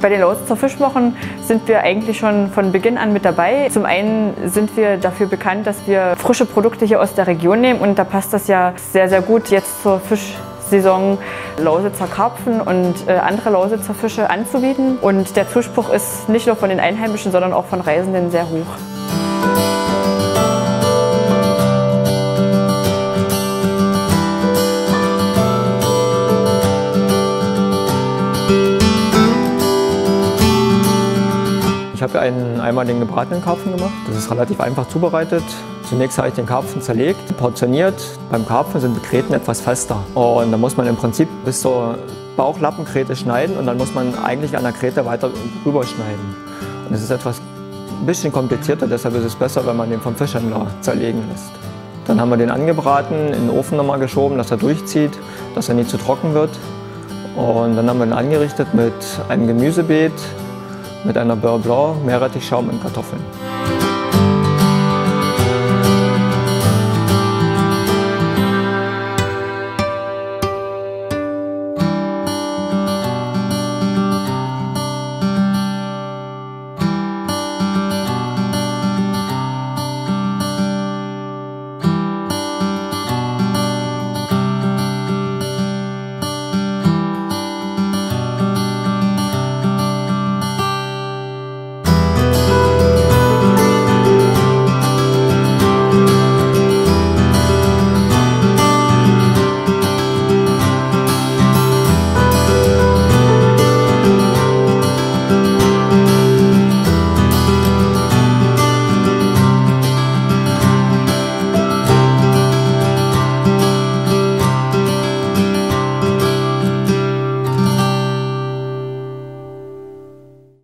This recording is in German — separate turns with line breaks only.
Bei den Lausitzer Fischwochen sind wir eigentlich schon von Beginn an mit dabei. Zum einen sind wir dafür bekannt, dass wir frische Produkte hier aus der Region nehmen und da passt das ja sehr, sehr gut jetzt zur Fischsaison, Lausitzer Karpfen und andere Lausitzer Fische anzubieten. Und der Zuspruch ist nicht nur von den Einheimischen, sondern auch von Reisenden sehr hoch.
Ich habe einmal den gebratenen Karpfen gemacht. Das ist relativ einfach zubereitet. Zunächst habe ich den Karpfen zerlegt, portioniert. Beim Karpfen sind die Gräten etwas fester. Und da muss man im Prinzip bis zur Bauchlappenkräte schneiden und dann muss man eigentlich an der Gräte weiter rüber schneiden. Und das ist ein bisschen komplizierter, deshalb ist es besser, wenn man den vom Fischhändler zerlegen lässt. Dann haben wir den angebraten, in den Ofen nochmal geschoben, dass er durchzieht, dass er nicht zu trocken wird. Und dann haben wir ihn angerichtet mit einem Gemüsebeet, mit einer Beurre Blanc, Meerrettichschaum und Kartoffeln.